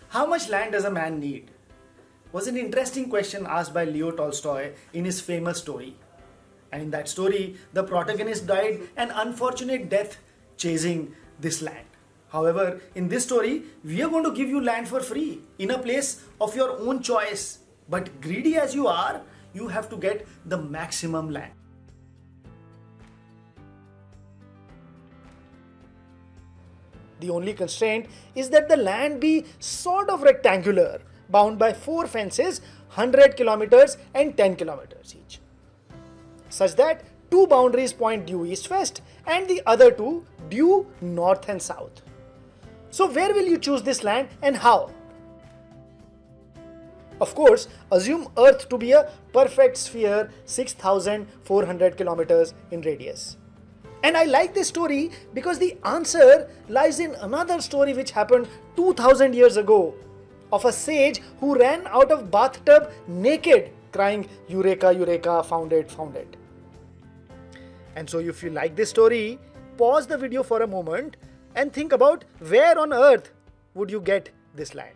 How much land does a man need? Was an interesting question asked by Leo Tolstoy in his famous story. And in that story, the protagonist died an unfortunate death chasing this land. However, in this story, we are going to give you land for free in a place of your own choice. But greedy as you are, you have to get the maximum land. The only constraint is that the land be sort of rectangular, bound by 4 fences, 100 kilometers and 10 kilometers each, such that 2 boundaries point due east-west and the other 2 due north and south. So where will you choose this land and how? Of course, assume Earth to be a perfect sphere 6,400 kilometers in radius. And I like this story because the answer lies in another story which happened 2000 years ago of a sage who ran out of bathtub naked, crying, "Eureka, Eureka, found it, found it." And so if you like this story, pause the video for a moment and think about where on earth would you get this land.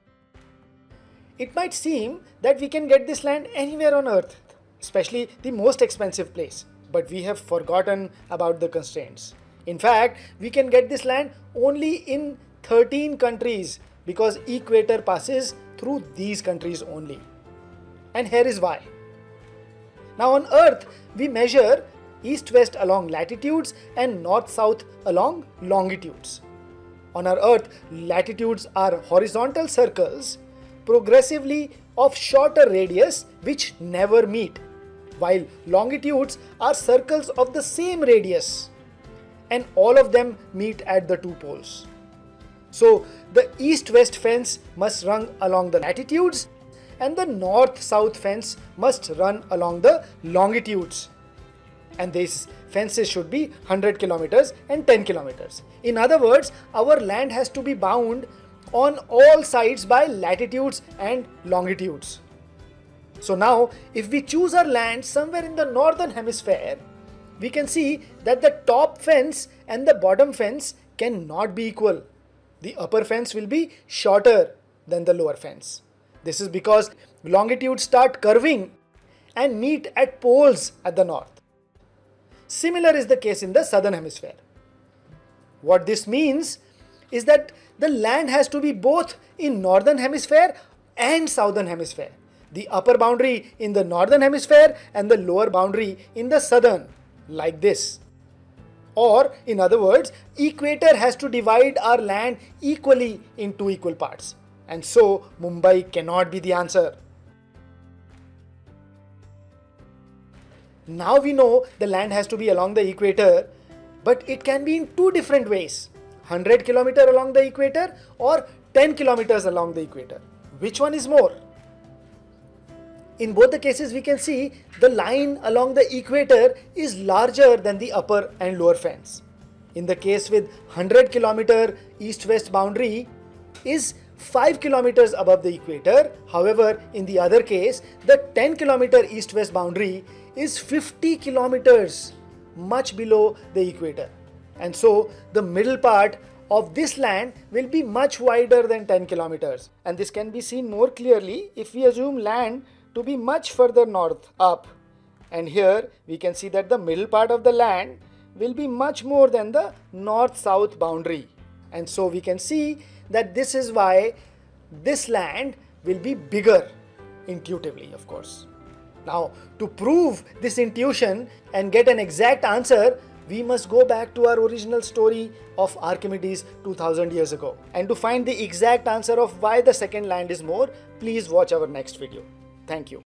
It might seem that we can get this land anywhere on earth, especially the most expensive place. But we have forgotten about the constraints. In fact, we can get this land only in 13 countries because equator passes through these countries only. And here is why. Now on Earth, we measure east-west along latitudes and north-south along longitudes. On our Earth, latitudes are horizontal circles progressively of shorter radius which never meet, while longitudes are circles of the same radius and all of them meet at the 2 poles. So the east-west fence must run along the latitudes and the north-south fence must run along the longitudes. And these fences should be 100 kilometers and 10 kilometers. In other words, our land has to be bound on all sides by latitudes and longitudes. So now, if we choose our land somewhere in the northern hemisphere, we can see that the top fence and the bottom fence cannot be equal. The upper fence will be shorter than the lower fence. This is because longitudes start curving and meet at poles at the north. Similar is the case in the southern hemisphere. What this means is that the land has to be both in northern hemisphere and southern hemisphere. The upper boundary in the northern hemisphere and the lower boundary in the southern, like this. Or, in other words, equator has to divide our land equally into equal parts. And so, Mumbai cannot be the answer. Now we know the land has to be along the equator, but it can be in 2 different ways. 100 kilometers along the equator or 10 kilometers along the equator. Which one is more? In both the cases, we can see the line along the equator is larger than the upper and lower fence. In the case with 100 kilometer east-west boundary is 5 kilometers above the equator. However, in the other case, the 10 kilometer east-west boundary is 50 kilometers, much below the equator. And so the middle part of this land will be much wider than 10 kilometers. And this can be seen more clearly if we assume land to be much further north up, and here we can see that the middle part of the land will be much more than the north-south boundary, and so we can see that this is why this land will be bigger intuitively, of course. Now, to prove this intuition and get an exact answer, we must go back to our original story of Archimedes 2000 years ago. And to find the exact answer of why the second land is more, please watch our next video. Thank you.